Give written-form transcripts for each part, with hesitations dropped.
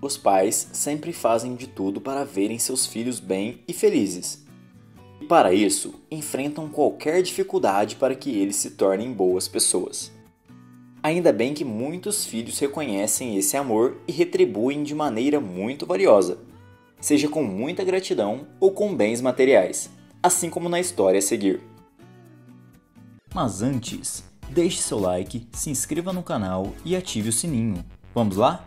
Os pais sempre fazem de tudo para verem seus filhos bem e felizes. E para isso, enfrentam qualquer dificuldade para que eles se tornem boas pessoas. Ainda bem que muitos filhos reconhecem esse amor e retribuem de maneira muito valiosa, seja com muita gratidão ou com bens materiais, assim como na história a seguir. Mas antes, deixe seu like, se inscreva no canal e ative o sininho. Vamos lá?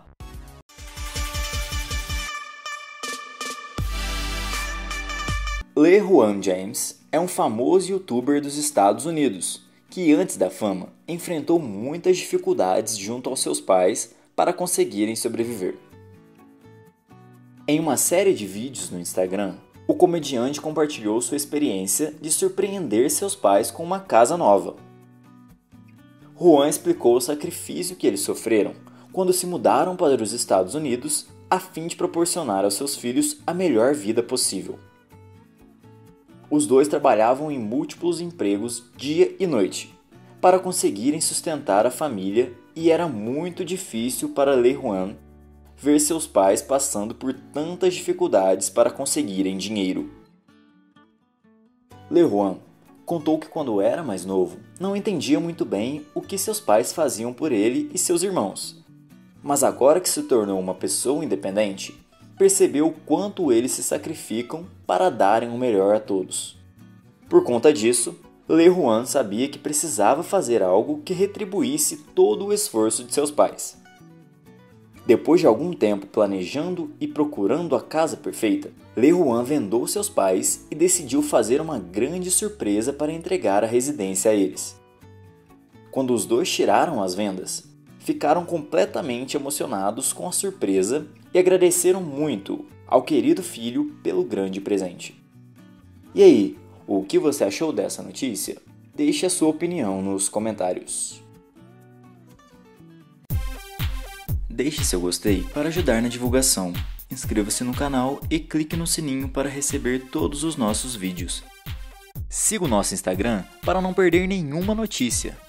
LeRuan James é um famoso youtuber dos Estados Unidos, que antes da fama enfrentou muitas dificuldades junto aos seus pais para conseguirem sobreviver. Em uma série de vídeos no Instagram, o comediante compartilhou sua experiência de surpreender seus pais com uma casa nova. Juan explicou o sacrifício que eles sofreram quando se mudaram para os Estados Unidos a fim de proporcionar aos seus filhos a melhor vida possível. Os dois trabalhavam em múltiplos empregos dia e noite para conseguirem sustentar a família e era muito difícil para LeRuan ver seus pais passando por tantas dificuldades para conseguirem dinheiro. LeRuan contou que quando era mais novo não entendia muito bem o que seus pais faziam por ele e seus irmãos, mas agora que se tornou uma pessoa independente, percebeu o quanto eles se sacrificam para darem o melhor a todos. Por conta disso, LeRuan sabia que precisava fazer algo que retribuísse todo o esforço de seus pais. Depois de algum tempo planejando e procurando a casa perfeita, LeRuan vendou seus pais e decidiu fazer uma grande surpresa para entregar a residência a eles. Quando os dois tiraram as vendas, ficaram completamente emocionados com a surpresa e agradeceram muito ao querido filho pelo grande presente. E aí, o que você achou dessa notícia? Deixe a sua opinião nos comentários. Deixe seu gostei para ajudar na divulgação. Inscreva-se no canal e clique no sininho para receber todos os nossos vídeos. Siga o nosso Instagram para não perder nenhuma notícia.